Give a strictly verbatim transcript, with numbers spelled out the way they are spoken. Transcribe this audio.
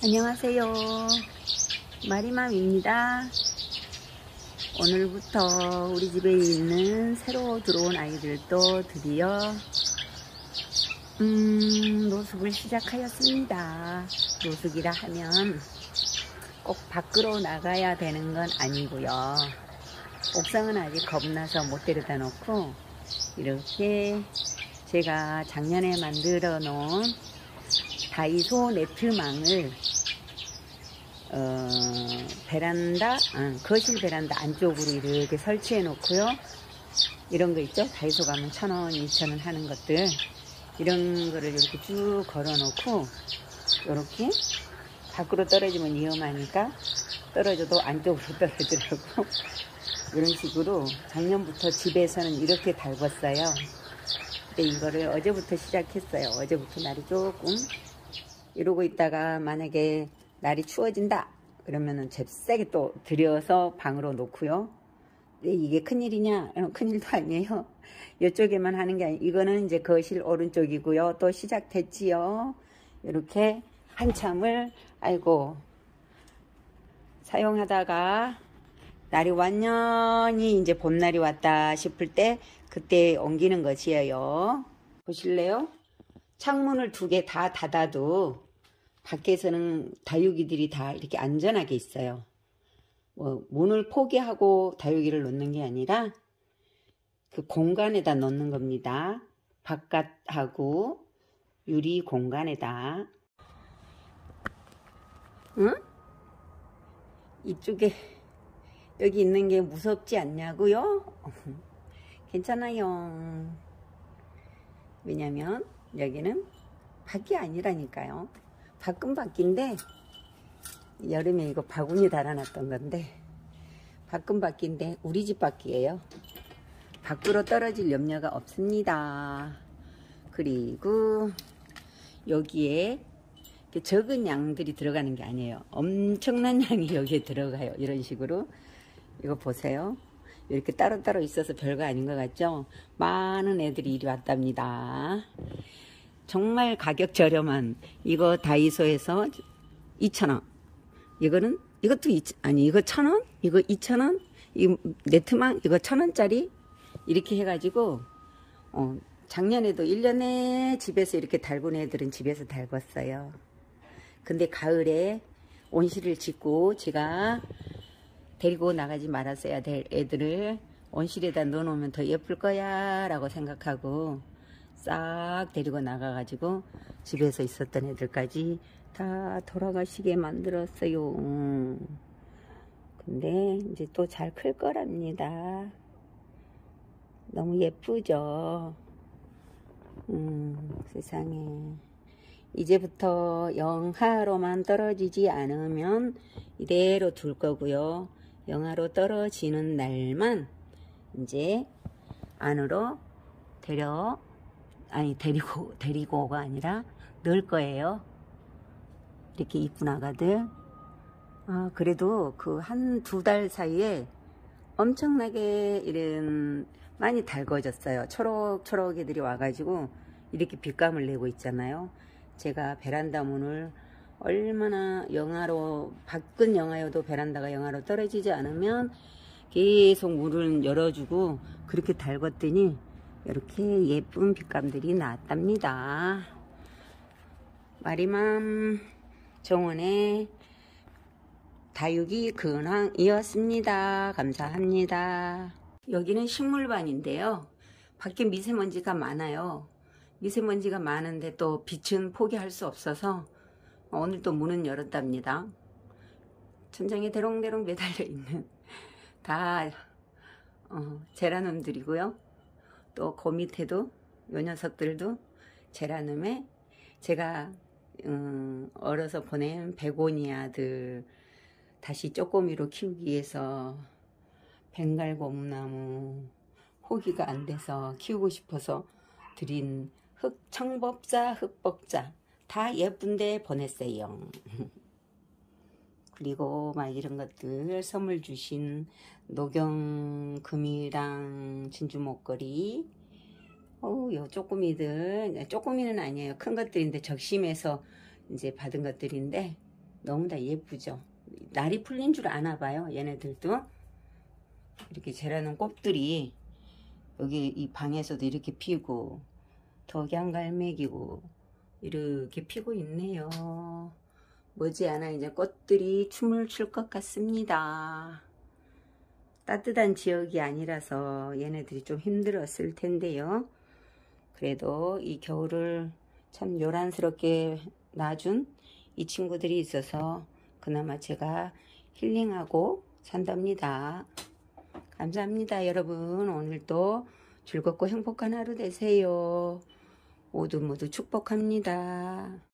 안녕하세요. 마리맘입니다. 오늘부터 우리 집에 있는 새로 들어온 아이들도 드디어 음, 노숙을 시작하였습니다. 노숙이라 하면 꼭 밖으로 나가야 되는 건 아니고요. 옥상은 아직 겁나서 못 데려다 놓고 이렇게 제가 작년에 만들어 놓은 다이소 네트망을 어, 베란다, 아, 거실 베란다 안쪽으로 이렇게 설치해 놓고요. 이런 거 있죠? 다이소 가면 천 원, 이천 원 하는 것들. 이런 거를 이렇게 쭉 걸어 놓고, 이렇게 밖으로 떨어지면 위험하니까 떨어져도 안쪽으로 떨어지려고. 이런 식으로 작년부터 집에서는 이렇게 달궜어요. 근데 이거를 어제부터 시작했어요. 어제부터 날이 조금 이러고 있다가 만약에 날이 추워진다 그러면은 잽싸게 또 들여서 방으로 놓고요. 근데 이게 큰일이냐? 큰일도 아니에요. 이쪽에만 하는 게 아니에요. 이거는 이제 거실 오른쪽이고요. 또 시작됐지요. 이렇게 한참을 아이고 사용하다가 날이 완전히 이제 봄날이 왔다 싶을 때 그때 옮기는 것이에요. 보실래요? 창문을 두 개 다 닫아도 밖에서는 다육이들이 다 이렇게 안전하게 있어요. 뭐 문을 포기하고 다육이를 놓는 게 아니라 그 공간에다 놓는 겁니다. 바깥하고 유리 공간에다. 응? 이쪽에 여기 있는 게 무섭지 않냐고요? 괜찮아요. 왜냐면 여기는 밖이 아니라니까요. 밖은 밖인데 여름에 이거 바구니 달아놨던 건데 밖은 밖인데 우리 집 밖이에요. 밖으로 떨어질 염려가 없습니다. 그리고 여기에 적은 양들이 들어가는 게 아니에요. 엄청난 양이 여기에 들어가요. 이런 식으로. 이거 보세요. 이렇게 따로따로 있어서 별거 아닌 것 같죠? 많은 애들이 이리 왔답니다. 정말 가격 저렴한 이거 다이소에서 이천 원. 이거는 이것도 이, 아니 이거 천 원? 이거 이천 원? 이 네트망 이거 천 원짜리 이렇게 해가지고 어, 작년에도 일 년에 집에서 이렇게 달군 애들은 집에서 달궜어요. 근데 가을에 온실을 짓고 제가 데리고 나가지 말았어야 될 애들을 온실에다 넣어놓으면 더 예쁠 거야 라고 생각하고 싹 데리고 나가가지고 집에서 있었던 애들까지 다 돌아가시게 만들었어요. 근데 이제 또 잘 클 거랍니다. 너무 예쁘죠? 음, 세상에. 이제부터 영하로만 떨어지지 않으면 이대로 둘 거고요. 영하로 떨어지는 날만 이제 안으로 데려 아니 데리고 데리고가 아니라 넣을 거예요. 이렇게 이쁜 아가들. 아 그래도 그 한 두 달 사이에 엄청나게 이런 많이 달궈졌어요. 초록초록 애들이 와가지고 이렇게 빛감을 내고 있잖아요. 제가 베란다 문을 얼마나 영하로 밖은 영하여도 베란다가 영하로 떨어지지 않으면 계속 문을 열어주고 그렇게 달궜더니 이렇게 예쁜 빛감들이 나왔답니다. 마리맘 정원의 다육이 근황이었습니다. 감사합니다. 여기는 식물반인데요. 밖에 미세먼지가 많아요. 미세먼지가 많은데 또 빛은 포기할 수 없어서 오늘 또 문은 열었답니다. 천장에 대롱대롱 매달려 있는 다 어, 제라늄들이고요. 또 그 밑에도 요 녀석들도 제라늄에 제가 음, 얼어서 보낸 베고니아들 다시 쪼꼬미로 키우기 위해서 벵갈 고무나무 호기가 안 돼서 키우고 싶어서 드린 흑 청법자 흑복자 다 예쁜데 보냈어요. 그리고 막 이런 것들 선물 주신 녹용금이랑 진주 목걸이 어우 요 쪼꼬미들 쪼꼬미는 아니에요. 큰 것들인데 적심해서 이제 받은 것들인데 너무나 예쁘죠. 날이 풀린 줄 아나 봐요. 얘네들도 이렇게 자라는 꽃들이 여기 이 방에서도 이렇게 피고 덕양갈매기고 이렇게 피고 있네요. 머지않아 이제 꽃들이 춤을 출 것 같습니다. 따뜻한 지역이 아니라서 얘네들이 좀 힘들었을 텐데요. 그래도 이 겨울을 참 요란스럽게 놔준 이 친구들이 있어서 그나마 제가 힐링하고 산답니다. 감사합니다, 여러분. 오늘도 즐겁고 행복한 하루 되세요. 모두 모두 축복합니다.